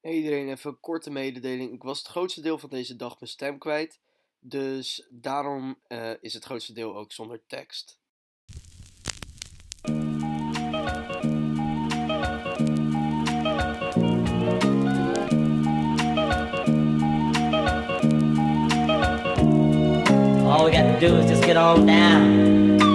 Hey iedereen, even een korte mededeling. Ik was het grootste deel van deze dag mijn stem kwijt. Dus daarom is het grootste deel ook zonder tekst. All we got to do is just get on down.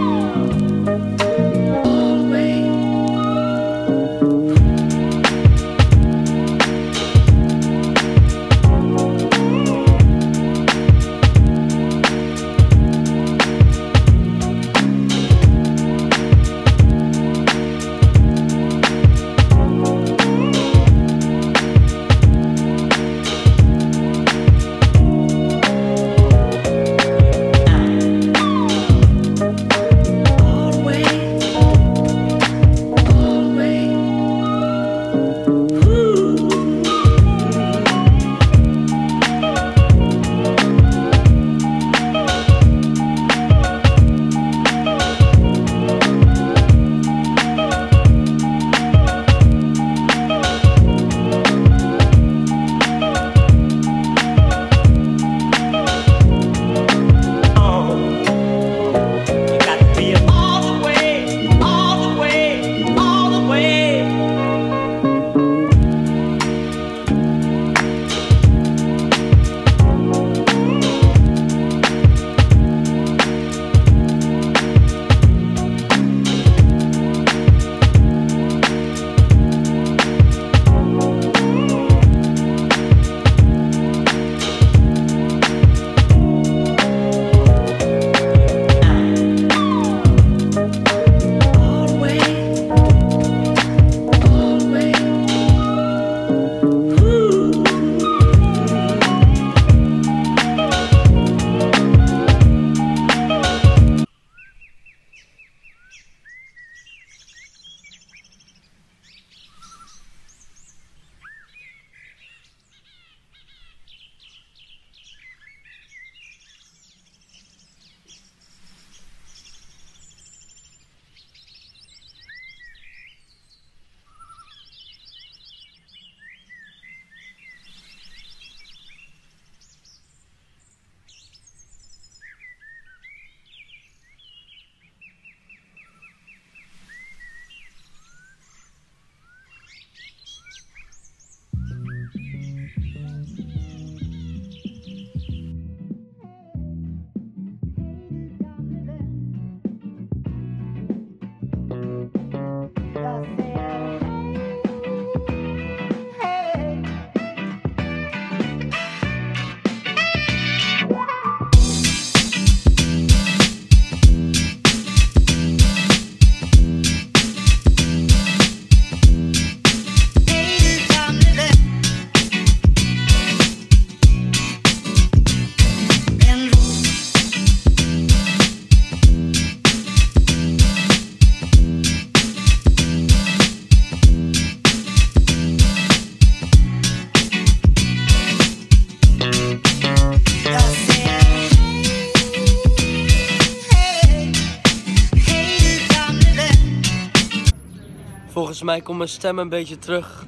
Volgens mij komt mijn stem een beetje terug.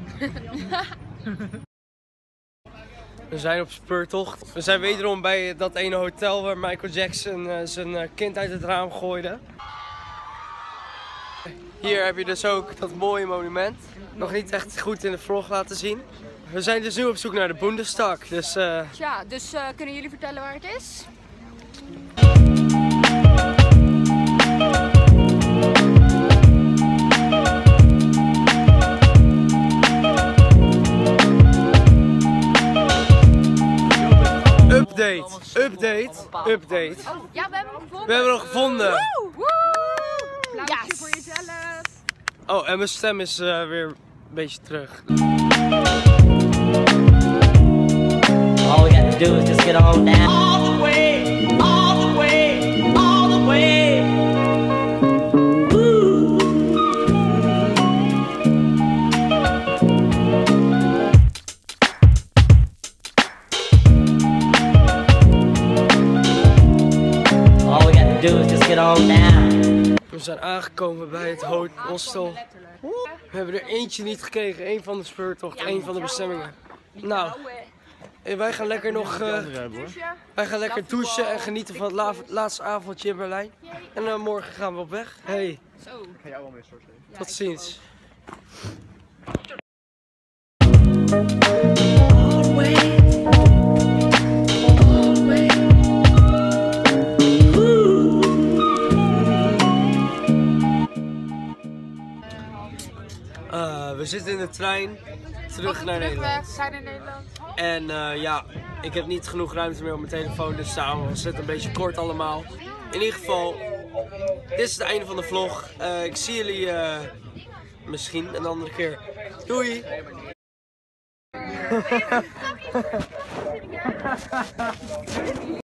We zijn op speurtocht. We zijn wederom bij dat ene hotel waar Michael Jackson zijn kind uit het raam gooide. Hier heb je dus ook dat mooie monument. Nog niet echt goed in de vlog laten zien. We zijn dus nu op zoek naar de Bundestag. Dus, Ja, dus kunnen jullie vertellen waar het is? Update. Oh, ja, we hebben hem gevonden. We hebben hem gevonden. Woe! Applausje voor jezelf. Oh, en mijn stem is weer een beetje terug. All we got to do is just get on down. All the way, all the way, all the way. All we got to do is just get on down. zijn aangekomen bij het hostel. We hebben er eentje niet gekregen, één van de speurtocht, één van de bestemmingen. Nou, wij gaan lekker nog wij gaan lekker douchen en genieten van het laatste avondje in Berlijn. En morgen gaan we op weg. Hey, tot ziens. We zitten in de trein terug naar Nederland. We zijn in Nederland. En ja, ik heb niet genoeg ruimte meer op mijn telefoon, dus daarom was het een beetje kort allemaal. In ieder geval, dit is het einde van de vlog. Ik zie jullie misschien een andere keer. Doei!